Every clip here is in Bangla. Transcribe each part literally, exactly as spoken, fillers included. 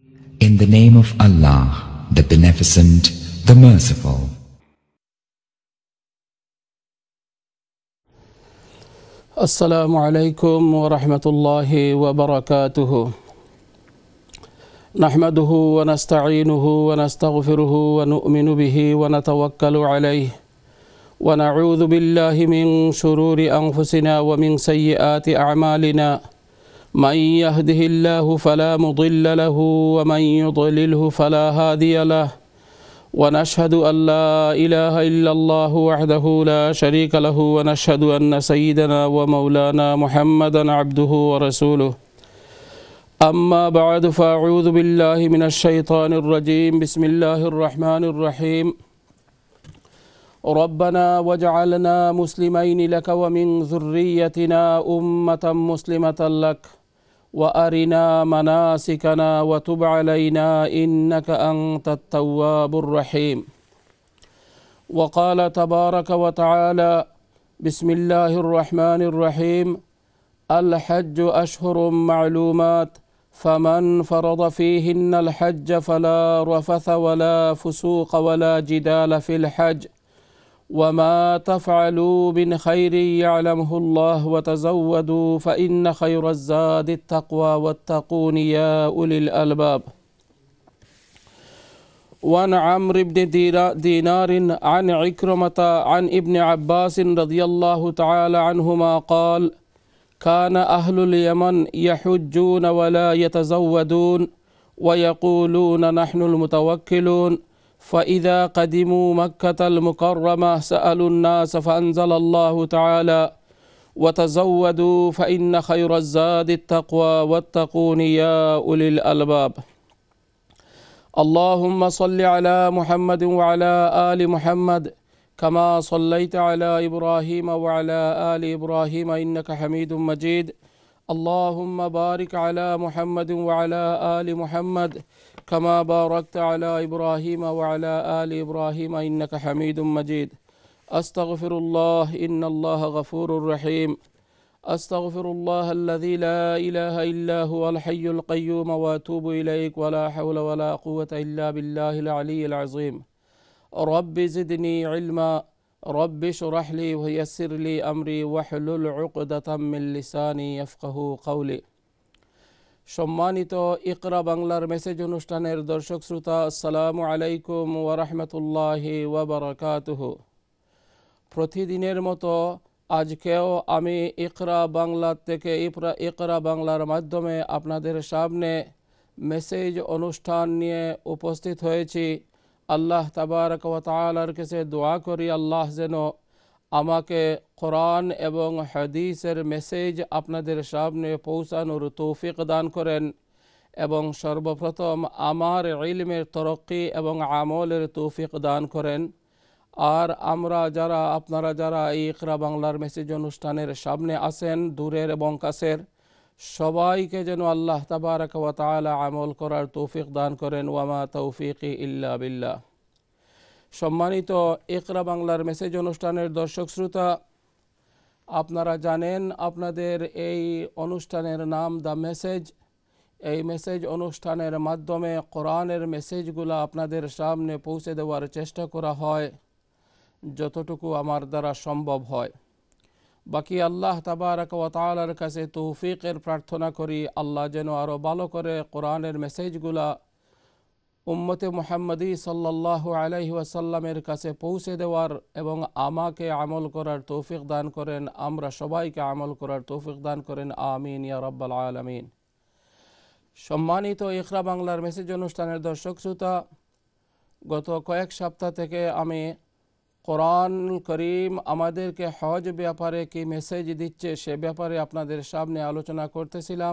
In the name of Allah, the Beneficent, the Merciful. Assalamu alaikum wa rahmatullahi wa barakatuhu. Nahmaduhu wa nasta'inuhu wa nastaghfiruhu wa nu'minu bihi wa natawakkalu alayhi. Wa na'udhu billahi min shururi anfusina wa min sayyiati a'malina. من يهده الله فلا مضل له ومن يضلله فلا هادي له ونشهد أن لا إله إلا الله وحده لا شريك له ونشهد أن سيدنا ومولانا محمدا عبده ورسوله أما بعد فأعوذ بالله من الشيطان الرجيم بسم الله الرحمن الرحيم ربنا واجعلنا مسلمين لك ومن ذريتنا أمة مسلمة لك وأرنا مناسكنا وتب علينا إنك أنت التواب الرحيم وقال تبارك وتعالى بسم الله الرحمن الرحيم الحج أشهر معلومات فمن فرض فيهن الحج فلا رفث ولا فسوق ولا جدال في الحج وما تفعلوا من خير يعلمه الله وتزودوا فإن خير الزاد التقوى واتقون يا أولي الألباب. وعن عمرو بن دينار عن عكرمة عن ابن عباس رضي الله تعالى عنهما قال كان أهل اليمن يحجون ولا يتزودون ويقولون نحن المتوكلون فإذا قدموا مكة المكرمة سألوا الناس فأنزل الله تعالى وتزودوا فإن خير الزاد التقوى واتقون يا أولي الألباب. اللهم صل على محمد وعلى آل محمد كما صليت على إبراهيم وعلى آل إبراهيم إنك حميد مجيد. اللهم بارك على محمد وعلى آل محمد كما باركت على إبراهيم وعلى آل إبراهيم إنك حميد مجيد. أستغفر الله إن الله غفور رحيم. أستغفر الله الذي لا إله إلا هو الحي القيوم وأتوب إليك ولا حول ولا قوة إلا بالله العلي العظيم. رب زدني علما رب اشرح لي ويسر لي أمري واحلل عقدة من لساني يفقه قولي. সম্মানিত ইকরা বাংলার মেসেজ অনুষ্ঠানের দর্শক শ্রোতা আসসালামু আলাইকুম ওয়া রাহমাতুল্লাহি ওয়া বারাকাতুহু। প্রতিদিনের মতো আজকেও আমি ইকরা বাংলা থেকে ইকরা বাংলার মাধ্যমে আপনাদের সামনে মেসেজ অনুষ্ঠান নিয়ে উপস্থিত হয়েছি। আল্লাহ তাবারক ওয়া তাআলার কাছে দোয়া করি আল্লাহ যেন আমাকে কোরআন এবং হাদিসের মেসেজ আপনাদের সামনে পৌঁছানোর তৌফিক দান করেন এবং সর্বপ্রথম আমার ইলমের তরক্কি এবং আমলের তৌফিক দান করেন। আর আমরা যারা আপনারা যারা এই ইকরা বাংলার মেসেজ অনুষ্ঠানের সামনে আছেন দূরের এবং কাছের সবাইকে যেন আল্লাহ তাবারক ওয়া তাআলা আমল করার তৌফিক দান করেন। ওয়ামা তৌফিকি ইল্লা বিল্লাহ। সম্মানিত ইকরা বাংলার মেসেজ অনুষ্ঠানের দর্শক শ্রোতা, আপনারা জানেন আপনাদের এই অনুষ্ঠানের নাম দ্য মেসেজ। এই মেসেজ অনুষ্ঠানের মাধ্যমে কোরআনের মেসেজগুলো আপনাদের সামনে পৌঁছে দেওয়ার চেষ্টা করা হয় যতটুকু আমার দ্বারা সম্ভব হয়। বাকি আল্লাহ তাবারক ওয়া তাআলার কাছে তৌফিকের প্রার্থনা করি আল্লাহ যেন আরও ভালো করে কোরআনের মেসেজগুলা উম্মতে মুহাম্মদী সাল্লাল্লাহু আলাইহি ওয়াসাল্লামের কাছে পৌঁছে দেওয়ার এবং আমাকে আমল করার তৌফিক দান করেন, আমরা সবাইকে আমল করার তৌফিক দান করেন, আমিন ইয়া রাব্বাল আলামিন। সম্মানিত ইকরা বাংলার মেসেজ অনুষ্ঠানের দর্শক শ্রোতা, গত কয়েক সপ্তাহ থেকে আমি কোরআনুল করিম আমাদেরকে হজ ব্যাপারে কি মেসেজ দিচ্ছে সে ব্যাপারে আপনাদের সামনে আলোচনা করতেছিলাম।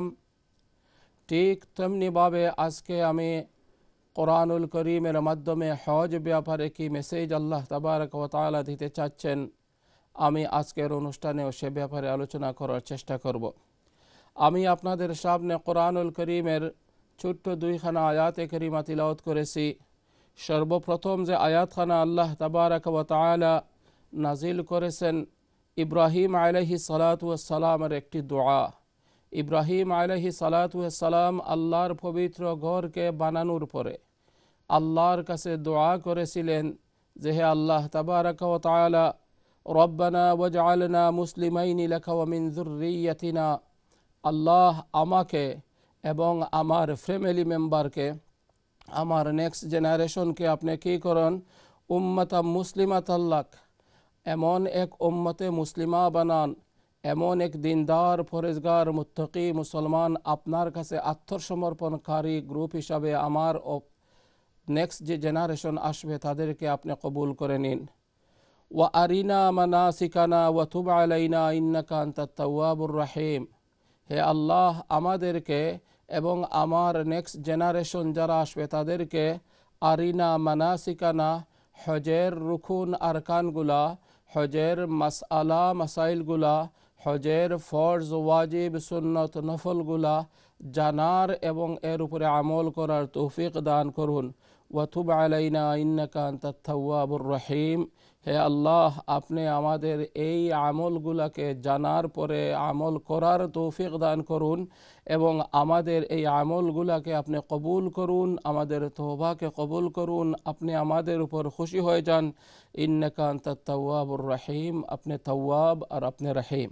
ঠিক তেমনিভাবে আজকে আমি কোরআনুল করিমের মাধ্যমে হজ ব্যাপারে কি মেসেজ আল্লাহ তাবারক ওয়া তাআলা দিতে চাচ্ছেন আমি আজকের অনুষ্ঠানেও সে ব্যাপারে আলোচনা করার চেষ্টা করব। আমি আপনাদের সামনে কোরআনুল করিমের ছোট্ট দুইখানা আয়াতে করিমা তিলাওয়াত করেছি। সর্বপ্রথম যে আয়াতখানা আল্লাহ তাবারক ওয়া তাআলা নাজিল করেছেন ইব্রাহিম আলাইহিস সালাতু ওয়াস সালামের একটি দোয়া। ইব্রাহিম আলাইহিস সালাতু ওয়াস সালাম আল্লাহর পবিত্র ঘরকে বানানোর পরে আল্লাহর কাছে দোয়া করেছিলেন যে হে আল্লাহ তাবারাকা ওয়া তাআলা রব্বানা ওয়াজআলনা মুসলিমাইনি লাকা ওয়া মিন যুররিয়াতিনা, আল্লাহ আমাকে এবং আমার ফ্যামিলি মেম্বারকে, আমার নেক্সট জেনারেশনকে আপনি কী করুন, উম্মাতা মুসলিমাতাল্লাক, এমন এক উম্মতে মুসলিমা বানান, এমন এক দিনদার ফরেজগার মুত্তাকি মুসলমান আপনার কাছে আত্মসমর্পণকারী গ্রুপ হিসাবে আমার নেক্সট যে জেনারেশন আসবে তাদেরকে আপনি কবুল করে নিন। ওয়া আরিনা মানাসিকানা ওয়া তুব আলাইনা ইন্নাকা আনতাত তাওয়াবুর রহিম, হে আল্লাহ আমাদেরকে এবং আমার নেক্সট জেনারেশন যারা আসবে তাদেরকে আরিনা মানাসিকানা, হজের রুকুন আরকানগুলা, হজের মাসআলা মাসাইলগুলা, হজের ফরজ ওয়াজিব সুন্নত নফলগুলা জানার এবং এর উপরে আমল করার তৌফিক দান করুন। ওয়া তুব আলাইনা ইন্নাকা আনতাত তাওয়াবুর রহিম, হে আল্লাহ আপনি আমাদের এই আমলগুলাকে জানার পরে আমল করার তৌফিক দান করুন এবং আমাদের এই আমলগুলাকে আপনি কবুল করুন, আমাদের তওবাকে কবুল করুন, আপনি আমাদের উপর খুশি হয়ে যান। ইন্নাকা আনতাত তাওয়াবুর রহিম, আপনি তাওয়াব আর আপনি রহিম।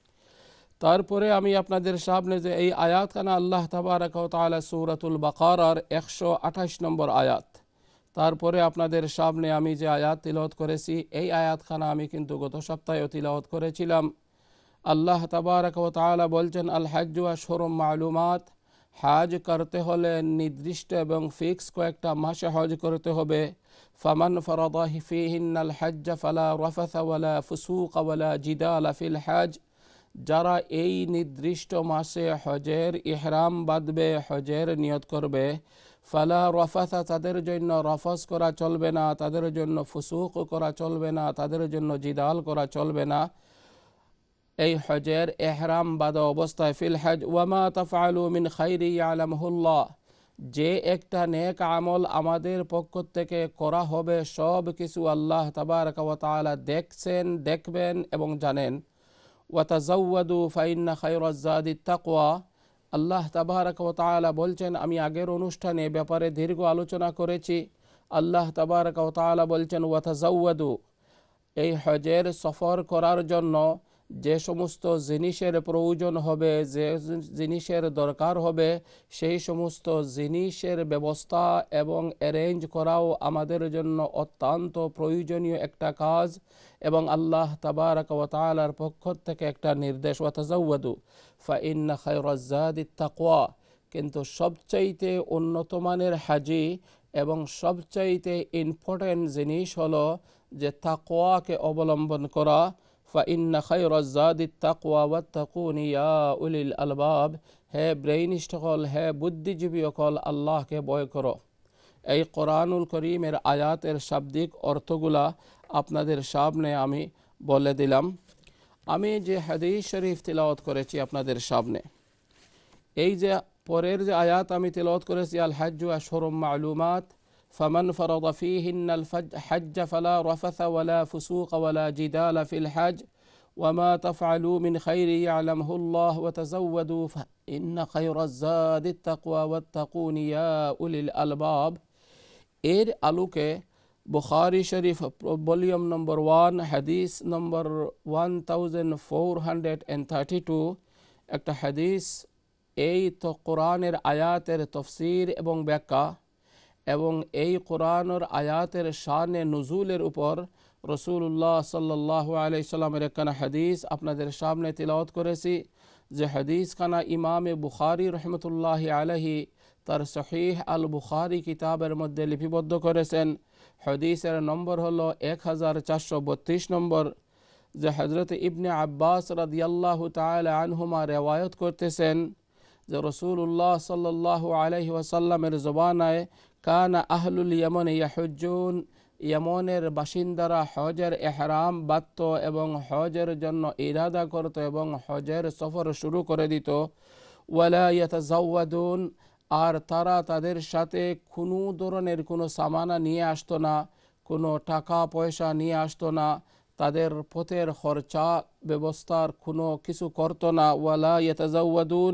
তারপরে আমি আপনাদের সামনে যে এই আয়াতখানা আল্লাহ তাবারাকা ওয়া তাআলা সূরাতুল বাকারার একশো আঠাশ নম্বর আয়াত, তারপরে আপনাদের সামনে আমি যে আয়াত তিলাওয়াত করেছি এই আয়াতখানা আমি কিন্তু গত সপ্তাহেও তিলাওয়াত করেছিলাম। আল্লাহ তাবারাকা ওয়া তাআলা বলছেন আল হাজ্জু আশহুরুম মালুমাত, হজ করতে হলে নির্দিষ্ট এবং ফিক্স কয়েকটা মাসে হজ করতে হবে। ফামান ফারাদা ফীহিন্নাল হজ্জ ফালা রাফাসা ওয়ালা ফুসুক ওয়ালা জিদালা ফিল হজ, যারা এই নির্দিষ্ট মাসে হজের ইহরাম বাঁধবে, হজের নিয়ত করবে, ফালা রফাসা তাদের জন্য রফস করা চলবে না, তাদের জন্য ফুসুক করা চলবে না, তাদের জন্য জিদাল করা চলবে না এই হজের ইহরাম বাঁধা অবস্থায়। ফিল হজ ওয়ামা তাফআলু মিন খাইরি ইয়ালামুহুল্লাহ, যে একটা নেক আমল আমাদের পক্ষ থেকে করা হবে সব কিছু আল্লাহ তাবারাকা ওয়া তাআলা দেখছেন, দেখবেন এবং জানেন। ওয়াতাজাওয়াদু ফাইন্না খায়রাজ যাদিত তাকওয়া, আল্লাহ তাবারাকা ওয়া তাআলা বলছেন, আমি আগের অনুষ্ঠানে ব্যাপারে দীর্ঘ আলোচনা করেছি। আল্লাহ তাবারাকা ওয়া তাআলা বলছেন ওয়াতাজাওয়াদু, এই হজের সফর করার জন্য যে সমস্ত জিনিসের প্রয়োজন হবে, যে জিনিসের দরকার হবে, সেই সমস্ত জিনিসের ব্যবস্থা এবং অ্যারেঞ্জ করাও আমাদের জন্য অত্যন্ত প্রয়োজনীয় একটা কাজ এবং আল্লাহ তাবারাকা ওয়া তাআলার পক্ষ থেকে একটা নির্দেশ। ওয়াতাজাওয়াদু ফাইন্না খায়রাজ যাদিত তাকওয়া, কিন্তু সবচাইতে উন্নত মানের হাজি এবং সবচাইতে ইম্পর্টেন্ট জিনিস হলো যে তাকওয়াকে অবলম্বন করা। ফাইন্না খায়রাজ যাদিত তাকওয়া ওয়াত্তাকুনি ইয়া উলিল আলবাব, হে ব্রেইনিস্ট হল, হে বুদ্ধিজীবী হল, আল্লাহকে ভয় করো। এই কোরআনুল করিমের আয়াতের শাব্দিক অর্থগুলা আপনাদের সামনে আমি বলে দিলাম। আমি যে হাদিস শরীফ তিলাওয়াত করেছি আপনাদের সামনে, এই যে পরের যে আয়াত আমি তিলাওয়াত করেছি আল হাজ্জু আশহুরুম মালুমাত, ফামান ফারাদা ফীহিন্নাল হজ্জ ফালা রাফাসা ওয়ালা ফুসুক ওয়ালা জিদালা ফিল হজ ওয়ামা তাফআলু মিন খাইরি ইয়ালামুহুল্লাহ ওয়াতাজাওয়াদু ফাইন্না খায়রাজ যাদিত তাকওয়া ওয়াত্তাকুনি ইয়া উলিল আলবাব, এর আলোকে Bukhari Sharif volume number one হাদিস number one thousand four hundred and thirty two একটা হাদিস, এই তো কোরআনের আয়াতের তফসির এবং ব্যাখ্যা এবং এই কোরআনের আয়াতের শানে নুজুলের উপর রসুল্লাহ সাল্লাল্লাহু আলাইহি সাল্লামের একখানা হাদিস আপনাদের সামনে তিলাওয়াত করেছি। যে হাদিস খানা ইমামে বুখারী রহমতুল্লাহি আলাইহি তার সহিহ আল বুখারী কিতাবের মধ্যে লিপিবদ্ধ করেছেন। হাদিসের নম্বর হলো এক হাজার চারশো বত্রিশ নম্বর, যে হজরত ইবনে আব্বাস রাদিয়াল্লাহু তাআলা আনহুমা রেওয়ায়ত করতেছেন যে রসুল্লাহ সাল্লাল্লাহু আলাইহি ওয়াসাল্লামের জবানায় কানা আহলুল ইয়ামান ইয়াহুজ্জুন, ইয়ামনের বাসিন্দারা হজের এহরাম বাঁধত এবং হজের জন্য ইরাদা করত এবং হজের সফর শুরু করে দিত। ওয়ালা ইয়াতাজাওয়াদুন, আর তারা তাদের সাথে কোনো ধরনের কোনো সামানা নিয়ে আসতো না, কোনো টাকা পয়সা নিয়ে আসতো না, তাদের পথের খরচা ব্যবস্থার কোনো কিছু করতো না। ওয়ালা ইয়াতাজাওয়াদুন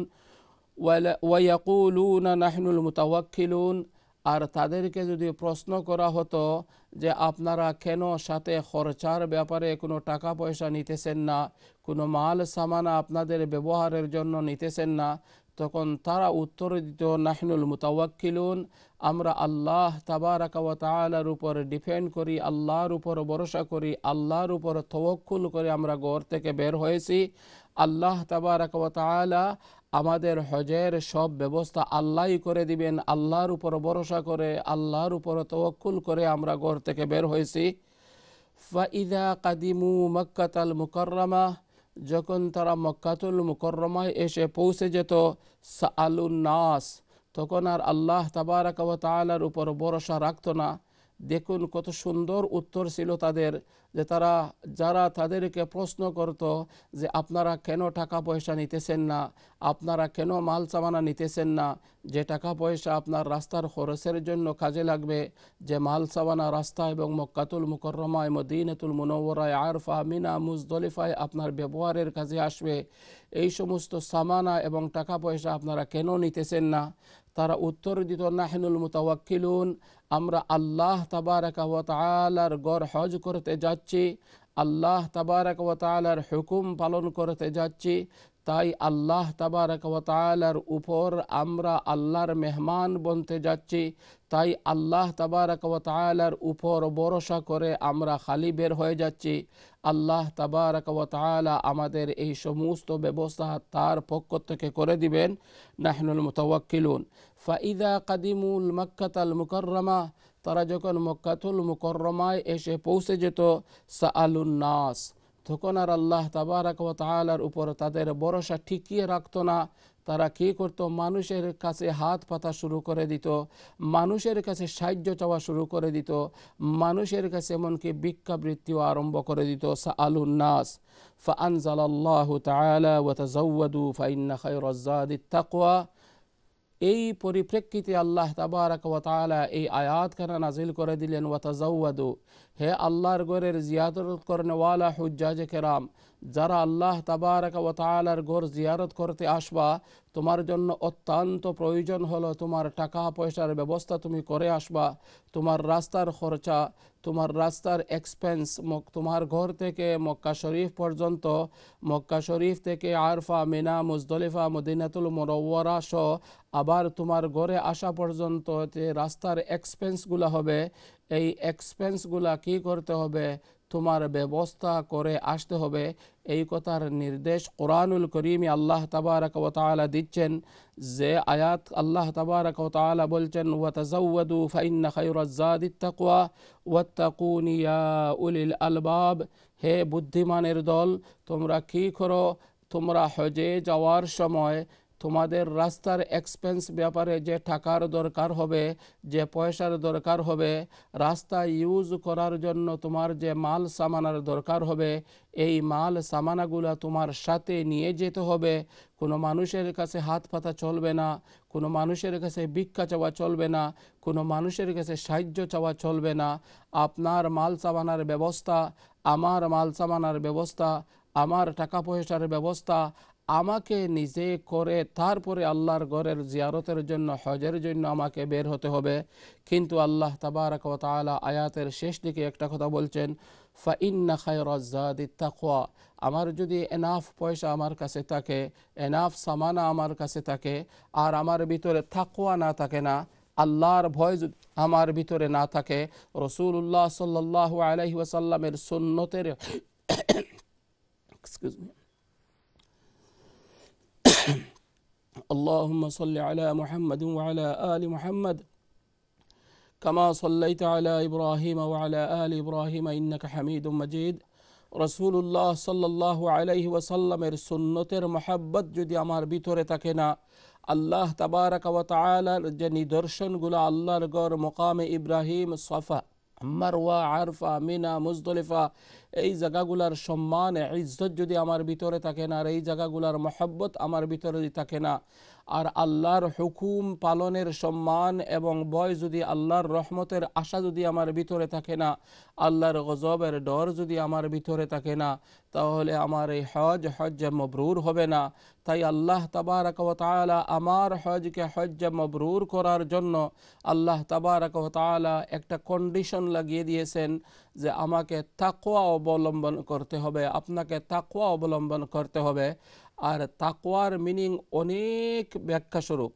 ওয়া ইয়াকুলুনা নাহনুল মুতাওয়াক্কিলুন, আর তাদেরকে যদি প্রশ্ন করা হতো যে আপনারা কেন সাথে খরচার ব্যাপারে কোনো টাকা পয়সা নিতেছেন না, কোনো মাল সামানা আপনাদের ব্যবহারের জন্য নিতেছেন না, তখন তারা উত্তর দিত নাহনুল মুতাওয়াক্কিলুন, আমরা আল্লাহ তাবারাকা ওয়া তাআলার উপর ডিপেন্ড করি, আল্লাহর উপর ভরসা করি, আল্লাহর উপর তাওয়াক্কুল করে আমরা ঘর থেকে বের হয়েছি। আল্লাহ তাবারাকা ওয়া তাআলা আমাদের হজের সব ব্যবস্থা আল্লাহই করে দিবেন। আল্লাহর উপর ভরসা করে, আল্লাহর উপর তাওয়াক্কুল করে আমরা ঘর থেকে বের হয়েছি। ফাইদা কাদিমু মক্কাতাল মুকাররমা, যখন তারা মক্কাতুল মুকাররমায় এসে পৌঁছে যেত, সাআলুন নাস, তখন আর আল্লাহ তাবারাকা ওয়া তাআলার উপর ভরসা রাখতো না। দেখুন কত সুন্দর উত্তর ছিল তাদের, যে তারা যারা তাদেরকে প্রশ্ন করত যে আপনারা কেন টাকা পয়সা নিতেছেন না, আপনারা কেন মাল সামানা নিতেছেন না, যে টাকা পয়সা আপনার রাস্তার খরচের জন্য কাজে লাগবে, যে মাল সামানা রাস্তা এবং মক্কাতুল মুকাররমায়, মদিনাতুল মুনাওয়ারায়, আরফা, মিনা, মুজদলিফায় আপনার ব্যবহারের কাজে আসবে, এই সমস্ত সামানা এবং টাকা পয়সা আপনারা কেন নিতেছেন না? তারা উত্তর দিত নাহনুল মুতাওয়াক্কিলুন, আমরা আল্লাহ তাবারাকা ওয়া তাআলার ঘর হজ করতে যাচ্ছি, আল্লাহ তাবারাকা ওয়া তাআলার হুকুম পালন করতে যাচ্ছি, তাই আল্লাহ তাবারাকা ওয়া তাআলার উপর আমরা আল্লাহর মেহমান বনতে যাচ্ছি, তাই আল্লাহ তাবারাকা ওয়া তাআলার উপর ভরসা করে আমরা খালি বের হয়ে যাচ্ছি। আল্লাহ তাবারাকা ওয়া তাআলা আমাদের এই সমস্ত ব্যবস্থা তার পক্ষ থেকে করে দিবেন। নাহনুল মুতাওয়াক্কিলুন। ফাইদা কাদিমুল মক্কাতাল মুকাররমা, তারা যখন মক্কাতুল মুকাররমায় এসে পৌঁছে যেত, সাআলুন নাস, তখন আর আল্লাহ তাবারাকা ওয়া তাআলার উপর তাদের ভরসা টিকিয়ে রাখতো না। তারা কী করতো? মানুষের কাছে হাত পাতা শুরু করে দিত, মানুষের কাছে সাহায্য চাওয়া শুরু করে দিত, মানুষের কাছে এমনকি ভিক্ষাবৃত্তিও আরম্ভ করে দিত। সাআলুন নাস। ফাআনজালাল্লাহু তাআলা ওয়া তাযাওয়াদু ফাইন্না খায়রাজ যাদিত তাকওয়া। এই পরিপ্রেক্ষিতে আল্লাহ তাবারাকা ওয়া তাআলা এই আয়াতখানা নাজিল করে দিলেন, ওয়া তাযাওয়াদু, হে আল্লাহর ঘরের জিয়ারত করনেওয়ালা হুজ্জাজে কেরাম, যারা আল্লাহ তাবারাকা ওয়া তাআলার ঘর জিয়ারত করতে আসবা, তোমার জন্য অত্যন্ত প্রয়োজন হলো তোমার টাকা পয়সার ব্যবস্থা তুমি করে আসবা। তোমার রাস্তার খরচা, তোমার রাস্তার এক্সপেন্স, তোমার ঘর থেকে মক্কা শরীফ পর্যন্ত, মক্কা শরীফ থেকে আরফা, মিনা, মুজদলিফা, মদিনাতুল মুনাওয়ারা সহ আবার তোমার ঘরে আসা পর্যন্ত যে রাস্তার এক্সপেন্সগুলো হবে, এই এক্সপেন্সগুলা কি করতে হবে? তোমার ব্যবস্থা করে আসতে হবে। এই কথার নির্দেশ কোরআনুল করিমে আল্লাহ তাবারাকা ওয়া তাআলা দিচ্ছেন। যে আয়াত আল্লাহ তাবারাকা ওয়া তাআলা বলছেন, ওয়া তাযাওয়াদু ফাইন্না খায়রাজ যাদিত তাকওয়া ওয়াত্তাকুনি ইয়া উলিল আলবাব, হে বুদ্ধিমানের দল, তোমরা কি করো? তোমরা হজে যাওয়ার সময় তোমাদের রাস্তার এক্সপেন্স ব্যাপারে যে টাকার দরকার হবে, যে পয়সার দরকার হবে, রাস্তা ইউজ করার জন্য তোমার যে মাল সামানার দরকার হবে, এই মাল সামানাগুলো তোমার সাথে নিয়ে যেতে হবে। কোনো মানুষের কাছে হাত পাতা চলবে না, কোনো মানুষের কাছে ভিক্ষা চাওয়া চলবে না, কোনো মানুষের কাছে সাহায্য চাওয়া চলবে না। আপনার মাল সামানার ব্যবস্থা, আমার মাল সামানার ব্যবস্থা, আমার টাকা পয়সার ব্যবস্থা আমাকে নিজে করে তারপরে আল্লাহর ঘরের জিয়ারতের জন্য, হজের জন্য আমাকে বের হতে হবে। কিন্তু আল্লাহ তাবারাকা ওয়া তাআলা আয়াতের শেষ দিকে একটা কথা বলছেন, ফাইন্না খায়রাজ যাদিত তাকওয়া, আমার যদি এনাফ পয়সা আমার কাছে থাকে, এনাফ সামানা আমার কাছে থাকে, আর আমার ভিতরে তাকওয়া না থাকে না, আল্লাহর ভয় যদি আমার ভিতরে না থাকে, রাসূলুল্লাহ সাল্লাল্লাহু আলাইহি ওয়াসাল্লামের সুন্নতের এক্সকিউজ মি اللهم صل على محمد وعلى آل محمد كما صليت على إبراهيم وعلى آل إبراهيم إنك حميد مجيد। রাসূলুল্লাহ সাল্লাল্লাহু আলাইহি ওয়াসাল্লামের সুন্নতের মহব্বত যদি আমার ভিতরে থাকে না, আল্লাহ তাবারাকা ওয়া তাআলার যে নিদর্শনগুলো, আল্লাহর ঘর, মকামে ইব্রাহিম, সাফা, মারওয়া, আরফা, মিনা, মুজদলিফা, এই জায়গাগুলার সম্মান ইজ্জত যদি আমার ভিতরে থাকে না, আর এই জায়গাগুলার মহব্বত আমার ভিতরে যদি থাকে না, আর আল্লাহর হুকুম পালনের সম্মান এবং ভয় যদি, আল্লাহর রহমতের আশা যদি আমার ভিতরে থাকে না, আল্লাহর গজবের ডর যদি আমার ভিতরে থাকে না, তাহলে আমার এই হজ হজ্জে মবরুর হবে না। তাই আল্লাহ তাবারাক ওয়া তাআলা আমার হজকে হজ্জে মবরুর করার জন্য আল্লাহ তাবারাক ওয়া তাআলা একটা কন্ডিশন লাগিয়ে দিয়েছেন যে আমাকে তাকওয়া অবলম্বন করতে হবে, আপনাকে তাকওয়া অবলম্বন করতে হবে। আর তাকওয়ার মিনিং অনেক ব্যাখ্যাস্বরূপ,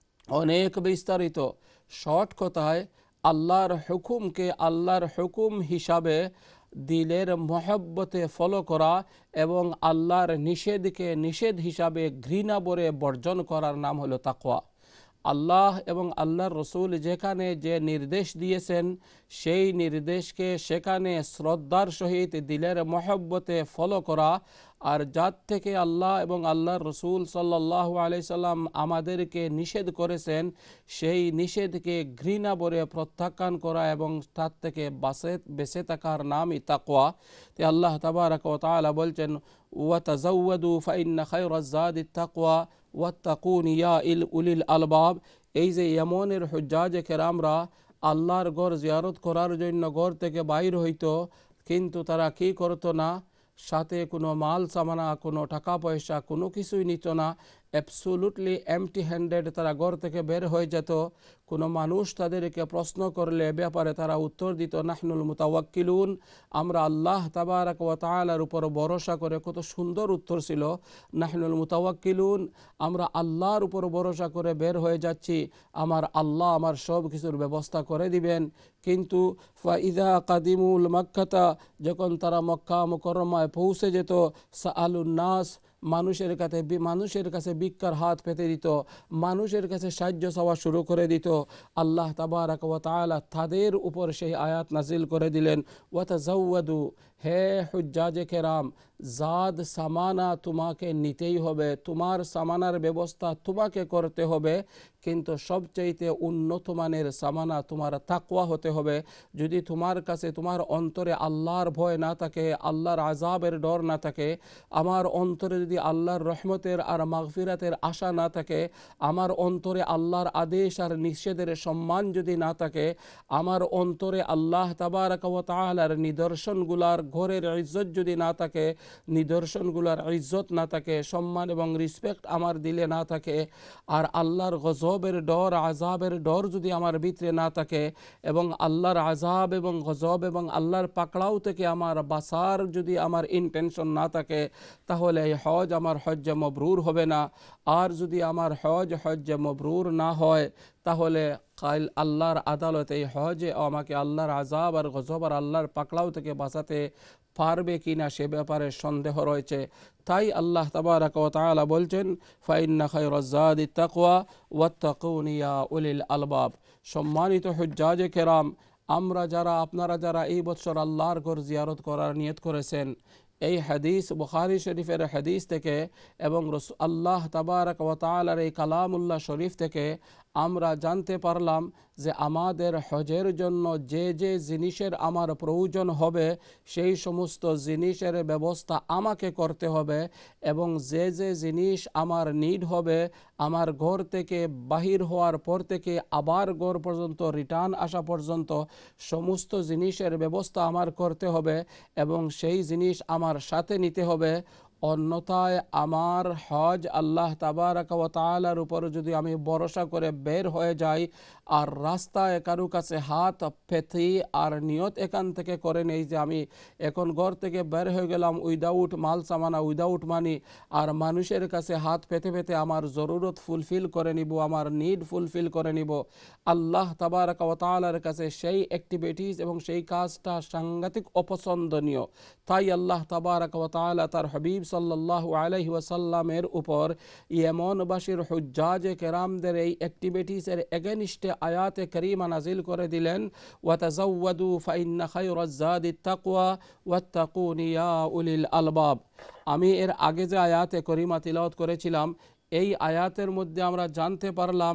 অনেক বিস্তারিত। শর্ট কথায় আল্লাহর হুকুমকে আল্লাহর হুকুম হিসাবে দিলের মহব্বতে ফলো করা এবং আল্লাহর নিষেধকে নিষেধ হিসাবে ঘৃণা ভরে বর্জন করার নাম হলো তাকওয়া। আল্লাহ এবং আল্লাহর রসুল যেখানে যে নির্দেশ দিয়েছেন সেই নির্দেশকে সেখানে শ্রদ্ধার সহিত দিলের মহব্বতে ফলো করা, আর যার থেকে আল্লাহ এবং আল্লাহর রসুল সাল্লাল্লাহু আলাইহি সাল্লাম আমাদেরকে নিষেধ করেছেন সেই নিষেধকে ঘৃণা ভরে প্রত্যাখ্যান করা এবং তার থেকে বাঁচে বেঁচে থাকার নামই তাকওয়া। তো আল্লাহ তাবারাক ওয়া তাআলা বলছেন, ওয়া তাজাওয়াদু ফাইন্না খায়রাজ যাদিত তাকওয়া ওয়াত্তাকুন ইয়া ইল উলিল আলবাব। এই যে ইয়েমেনের হুজ্জাজে কেরামরা আল্লাহর ঘর জিয়ারত করার জন্য ঘর থেকে বাইর হইতো, কিন্তু তারা কি করতো না, সাথে কোনো মাল সামানা, কোনো টাকা পয়সা, কোনো কিছুই নিত না। অ্যাবসোলুটলি এমটি হ্যান্ডেড তারা ঘর থেকে বের হয়ে যেত। কোনো মানুষ তাদেরকে প্রশ্ন করলে ব্যাপারে তারা উত্তর দিত, নাহনুল মুতাওয়াক্কিলুন, আমরা আল্লাহ তাবারাক ওয়া তাআলার উপর ভরসা করে। কত সুন্দর উত্তর ছিল, নাহনুল মুতাওয়াক্কিলুন, আমরা আল্লাহর উপর ভরসা করে বের হয়ে যাচ্ছি, আমার আল্লাহ আমার সব কিছুর ব্যবস্থা করে দিবেন। কিন্তু ফাইদা কাদিমুল মক্কাতা, যখন তারা মক্কা মুকাররমায় পৌঁছে যেত, সাআলুন নাস, মানুষের কাছে মানুষের কাছে ভিক্ষার হাত পেতে দিত, মানুষের কাছে সাহায্য চাওয়া শুরু করে দিত। আল্লাহ তাবারাক ওয়া তাআলা তাদের উপর সেই আয়াত নাজিল করে দিলেন, ওয়া তাজাওয়াদু, হে হুজ্জাজে কেরাম, জাদ সামানা তোমাকে নিতেই হবে, তোমার সামানার ব্যবস্থা তোমাকে করতে হবে, কিন্তু সবচাইতে উন্নত মানের সামানা তোমার তাকওয়া হতে হবে। যদি তোমার কাছে তোমার অন্তরে আল্লাহর ভয় না থাকে, আল্লাহর আযাবের ডর না থাকে, আমার অন্তরে যদি আল্লাহর রহমতের আর মাগফিরাতের আশা না থাকে, আমার অন্তরে আল্লাহর আদেশ আর নিষেধের সম্মান যদি না থাকে, আমার অন্তরে আল্লাহ তাবারাক ওয়া তাআলার নিদর্শনগুলার ঘরের ইজ্জত যদি না থাকে, নিদর্শনগুলার ইজ্জত না থাকে, সম্মান এবং রিসপেক্ট আমার দিলে না থাকে, আর আল্লাহর গজবের ডর আযাবের ডর যদি আমার ভিতরে না থাকে, এবং আল্লাহর আযাব এবং গজব এবং আল্লাহর পাকড়াও থেকে আমার বাঁচার যদি আমার ইন্টেনশন না থাকে, তাহলে এই হজ আমার হজ্জে মবরুর হবে না। আর যদি আমার হজ হজ্জে মবরুর না হয়, তাহলে কাল আল্লাহর আদালতে এই হজে আমাকে আল্লাহর আযাব আর গজব আর আল্লাহর পাকড়াও থেকে বাঁচাতে পারবে কিনা সে ব্যাপারে সন্দেহ রয়েছে। তাই আল্লাহ তাবারাক ওয়া তাআলা বলছেন, ফাইন্না খায়রাজ যাদিত তাকওয়া ওয়াত্তাকুন ইয়া উলিল আলবাব। সম্মানিত হুজ্জাজে কেরাম, আমরা যারা আপনারা যারা এই বছর আল্লাহর ঘর জিয়ারত করার নিয়ত করেছেন, এই হাদিস বুখারী শরীফের হাদিস থেকে এবং আল্লাহ তাবারাক ওয়া তাআলার এই কালামুল্লাহ শরীফ থেকে আমরা জানতে পারলাম যে আমাদের হজের জন্য যে যে জিনিসের আমার প্রয়োজন হবে সেই সমস্ত জিনিসের ব্যবস্থা আমাকে করতে হবে, এবং যে যে জিনিস আমার নিড হবে আমার ঘর থেকে বাহির হওয়ার পর থেকে আবার ঘর পর্যন্ত রিটার্ন আসা পর্যন্ত সমস্ত জিনিসের ব্যবস্থা আমার করতে হবে এবং সেই জিনিস আমার সাথে নিতে হবে। অন্যথায় আমার হজ আল্লাহ তাবারাক ওয়া তাআলার উপর যদি আমি ভরসা করে বের হয়ে যাই আর রাস্তায় কারো কাছে হাত পেতে আর নিয়ত এখান থেকে করে নেই যে আমি এখন ঘর থেকে বের হয়ে গেলাম উইদাউট মাল সামানা, উইদাউট মানি, আর মানুষের কাছে হাত পেতে পেতে আমার জরুরত ফুলফিল করে নিব, আমার নিড ফুলফিল করে নিব, আল্লাহ তাবারাক ওয়া তাআলার কাছে সেই অ্যাক্টিভিটিস এবং সেই কাজটা সাংঘাতিক অপছন্দনীয়। তাই আল্লাহ তাবারাক ওয়া তাআলা তার হাবিব সাল্লাল্লাহু আলাইহি ওয়াসাল্লামের উপর ইয়েমনবাসীর হুজ্জাজে কেরামদের এই অ্যাক্টিভিটিসের এগেনিস্টে আয়াতে কারিমা নাজিল করে দিলেন, ওয়া তাজাওয়াদু ফাইন্না খায়রাজ যাদিত তাকওয়া ওয়াত্তাকুন ইয়া উলিল আলবাব। আমি এর আগে যে আয়াতে কারিমা তিলাওয়াত করেছিলাম, এই আয়াতের মধ্যে আমরা জানতে পারলাম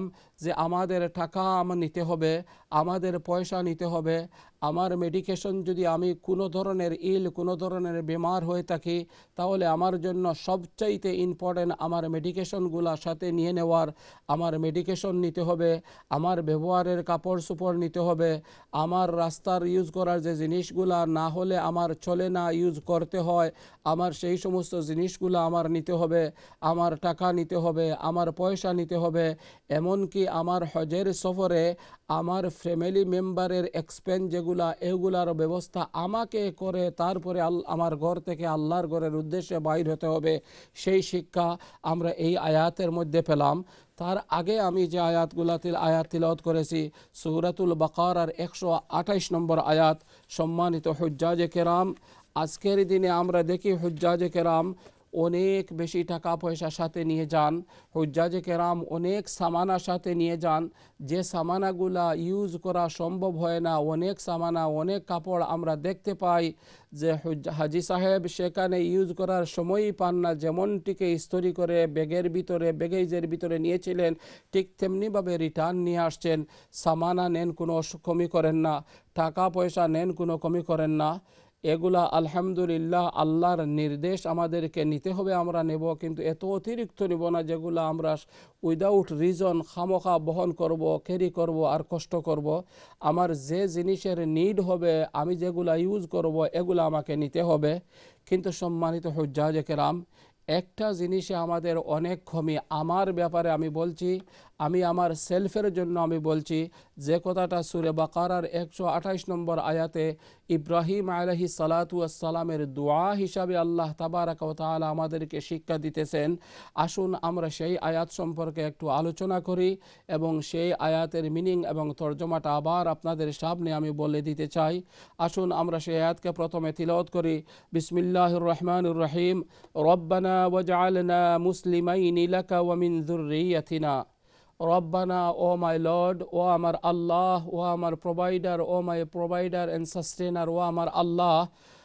যে আমাদের টাকা আমার নিতে হবে, আমাদের পয়সা নিতে হবে, আমার মেডিকেশন যদি আমি কোনো ধরনের ইল কোনো ধরনের বেমার হয়ে থাকি তাহলে আমার জন্য সবচাইতে ইম্পর্টেন্ট আমার মেডিকেশনগুলো সাথে নিয়ে নেওয়ার, আমার মেডিকেশন নিতে হবে, আমার ব্যবহারের কাপড় চোপড় নিতে হবে, আমার রাস্তার ইউজ করার যে জিনিসগুলা না হলে আমার চলে না ইউজ করতে হয় আমার সেই সমস্ত জিনিসগুলো আমার নিতে হবে, আমার টাকা নিতে হবে, আমার পয়সা নিতে হবে, এমনকি আমার হজের সফরে আমার ফ্যামিলি মেম্বারের এক্সপেন্স যেগুলা এগুলার ব্যবস্থা আমাকে করে তারপরে আমার ঘর থেকে আল্লাহর ঘরের উদ্দেশ্যে বাইর হতে হবে। সেই শিক্ষা আমরা এই আয়াতের মধ্যে পেলাম। তার আগে আমি যে আয়াতগুলাতে আয়াত তিলাওয়াত করেছি সূরাতুল বাকারার একশো আঠাইশ নম্বর আয়াত। সম্মানিত হুজ্জাজে কেরাম, আজকের দিনে আমরা দেখি হুজ্জাজে কেরাম অনেক বেশি টাকা পয়সা সাথে নিয়ে যান, হুজ্জাজে কেরাম অনেক সামানা সাথে নিয়ে যান, যে সামানাগুলা ইউজ করা সম্ভব হয় না, অনেক সামানা অনেক কাপড় আমরা দেখতে পাই যে হাজি সাহেব সেখানে ইউজ করার সময়ই পান না, যেমনটিকে ইস্ত্রি করে ব্যাগের ভিতরে ব্যাগেজের ভিতরে নিয়েছিলেন ঠিক তেমনিভাবে রিটার্ন নিয়ে আসছেন। সামানা নেন, কোনো কমি করেন না, টাকা পয়সা নেন, কোনো কমি করেন না। এগুলা আলহামদুলিল্লাহ আল্লাহর নির্দেশ, আমাদেরকে নিতে হবে, আমরা নেব, কিন্তু এত অতিরিক্ত নেব না যেগুলো আমরা উইদাউট রিজন খামোখা বহন করব, ক্যারি করব আর কষ্ট করব। আমার যে জিনিসের নিড হবে, আমি যেগুলা ইউজ করব এগুলো আমাকে নিতে হবে। কিন্তু সম্মানিত হুজ্জাজে কেরাম, একটা জিনিসে আমাদের অনেক কমি। আমার ব্যাপারে আমি বলছি, আমি আমার সেলফের জন্য আমি বলছি, যে কথাটা সূরা বাকারার একশো আঠাইশ নম্বর আয়াতে ইব্রাহিম আলাইহিস সালাতু ওয়াস সালামের দোয়া হিসাবে আল্লাহ তাবারাকা ওয়া তাআলা আমাদেরকে শিক্ষা দিতেছেন। আসুন আমরা সেই আয়াত সম্পর্কে একটু আলোচনা করি এবং সেই আয়াতের মিনিং এবং তর্জমাটা আবার আপনাদের সামনে আমি বলে দিতে চাই। আসুন আমরা সেই আয়াতকে প্রথমে তিলাওয়াত করি। বিসমিল্লাহির রহমানির রহিম। রব্বানা ওয়াজআলনা মুসলিমাইনি লাকা ওয়া মিন যুররিয়াতিনা। রব্বানা, ও মাই লর্ড, ও আমার আল্লাহ, ও আমার প্রোভাইডার, ও মাই প্রোভাইডার অ্যান্ড সাস্টেনার, ও আমার আল্লাহ,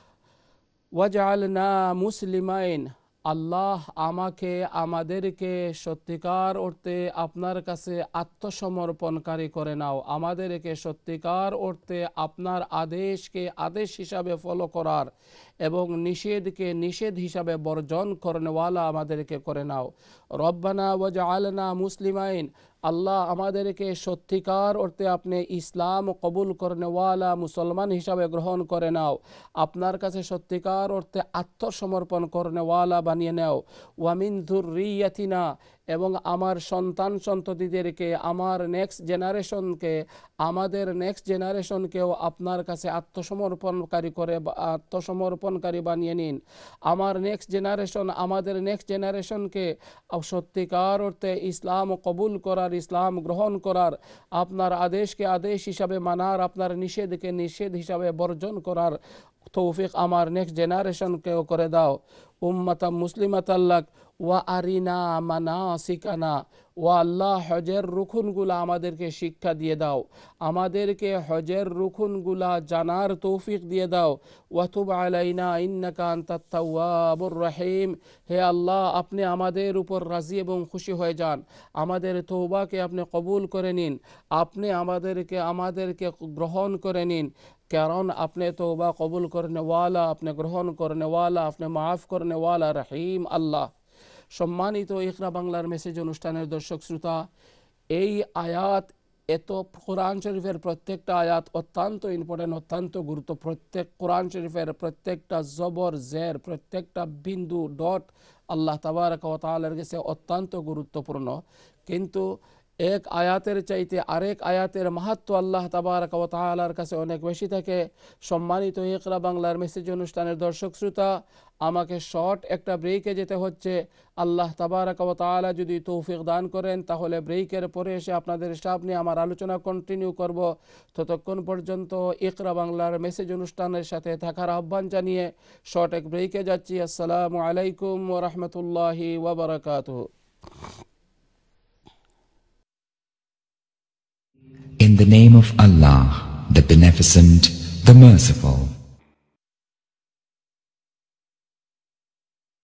ওয়াজআলনা মুসলিমাইন, আল্লাহ আমাকে আমাদেরকে সত্যিকার অর্থে আপনার কাছে আত্মসমর্পণকারী করে নাও, আমাদেরকে সত্যিকার অর্থে আপনার আদেশকে আদেশ হিসাবে ফলো করার এবং নিষেধকে নিষেধ হিসাবে বর্জন করনেওয়ালা আমাদেরকে করে নাও। রব্বানা ওয়াজআলনা মুসলিমাইন, আল্লাহ আমাদেরকে সত্যিকার অর্থে আপনি ইসলাম কবুল করনেওয়ালা মুসলমান হিসাবে গ্রহণ করে নাও, আপনার কাছে সত্যিকার অর্থে আত্মসমর্পণ করনেওয়ালা বানিয়ে নাও। ওয়ামিন যুররিয়াতিনা, এবং আমার সন্তান সন্ততিদেরকে, আমার নেক্সট জেনারেশনকে, আমাদের নেক্সট জেনারেশনকেও আপনার কাছে আত্মসমর্পণকারী করে আত্মসমর্পণকারী বানিয়ে নিন। আমার নেক্সট জেনারেশন, আমাদের নেক্সট জেনারেশনকে সত্যিকার অর্থে ইসলাম কবুল করার, ইসলাম গ্রহণ করার, আপনার আদেশকে আদেশ হিসাবে মানার, আপনার নিষেধকে নিষেধ হিসাবে বর্জন করার তৌফিক আমার নেক্সট জেনারেশনকেও করে দাও। উম্মাতাম মুসলিমাতাল লাক ওয়া আরিনা মানাসিকানা, ওয়া আল্লাহ হজের রুকুনগুলা আমাদেরকে শিক্ষা দিয়ে দাও, আমাদেরকে হজের রুকুনগুলা জানার তৌফিক দিয়ে দাও। ওয়া তুব আলাইনা ইন্নাকা আনতাত তাওয়াবুর রহিম, হে আল্লাহ আপনি আমাদের উপর রাজি এবং খুশি হয়ে যান, আমাদের তওবাকে আপনি কবুল করে নিন, আপনি আমাদেরকে আমাদেরকে গ্রহণ করে নিন, কারণ আপনি তওবা কবুল করনেওয়ালা, আপনি গ্রহণ করনেওয়ালা, আপনি মাফ করনেওয়ালা রহিম আল্লাহ। সম্মানিত ইকরা বাংলার মেসেজ অনুষ্ঠানের দর্শক শ্রোতা, এই আয়াত এত কোরআন শরীফের প্রত্যেকটা আয়াত অত্যন্ত ইম্পর্টেন্ট, অত্যন্ত গুরুত্ব। প্রত্যেক কোরআন শরীফের প্রত্যেকটা জবর জের, প্রত্যেকটা বিন্দু ডট আল্লাহ তাবারাকা ওয়া তাআলার কাছে অত্যন্ত গুরুত্বপূর্ণ। কিন্তু এক আয়াতের চাইতে আরেক আয়াতের মাহাত্ম্য আল্লাহ তাবারাকা ওয়া তাআলার কাছে অনেক বেশি থাকে। সম্মানিত ইকরা বাংলার মেসেজ অনুষ্ঠানের দর্শক শ্রোতা, আমাকে শর্ট একটা ব্রেকে যেতে হচ্ছে। আল্লাহ তাবারাকা ওয়া তাআলা যদি তৌফিক দান করেন তাহলে ব্রেকের পরে এসে আপনাদের সামনে আমার আলোচনা কন্টিনিউ করব। ততক্ষণ পর্যন্ত ইকরা বাংলার মেসেজ অনুষ্ঠানের সাথে থাকার আহ্বান জানিয়ে শর্ট এক ব্রেকে যাচ্ছি। আসসালামু আলাইকুম ওয়া রাহমাতুল্লাহি ওয়া বারাকাতুহু। In the name of Allah, the Beneficent, the Merciful.